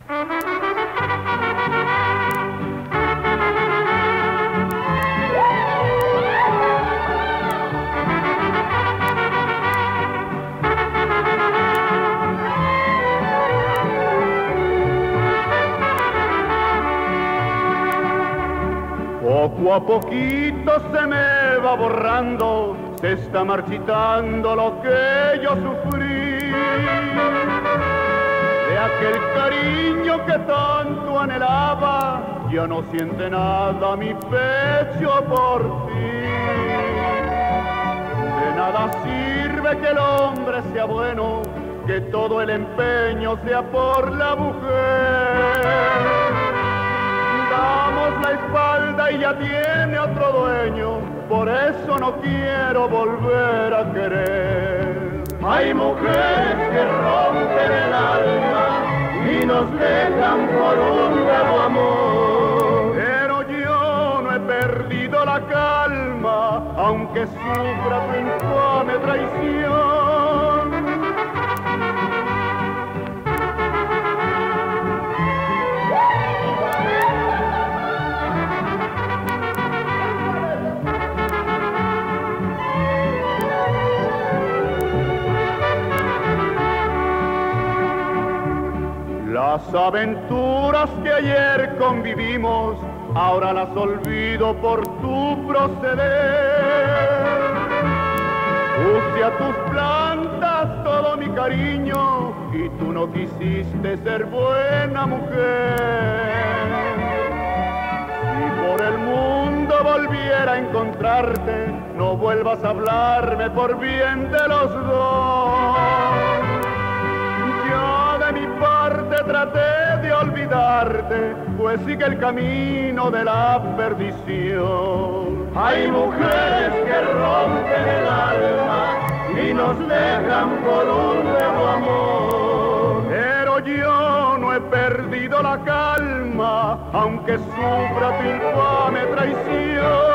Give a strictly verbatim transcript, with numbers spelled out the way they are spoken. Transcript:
Poco a poquito se me va borrando, se está marchitando lo que yo sufrí. De aquel cariño que tanto anhelaba, ya no siente nada mi pecho por ti. De nada sirve que el hombre sea bueno, que todo el empeño sea por la mujer. Damos la espalda y ya tiene otro dueño, por eso no quiero volver a querer. Hay mujeres que rompen el alma y nos dejan por un nuevo amor. Pero yo no he perdido la calma, aunque sufra tu infame traición. Las aventuras que ayer convivimos, ahora las olvido por tu proceder. Puse a tus plantas todo mi cariño y tú no quisiste ser buena mujer. Si por el mundo volviera a encontrarte, no vuelvas a hablarme por bien de los dos. Yo de mi parte traté de olvidarte, pues sigue el camino de la perdición. Hay mujeres que rompen el alma y nos dejan por un nuevo amor. Pero yo no he perdido la calma, aunque sufra tu infame traición.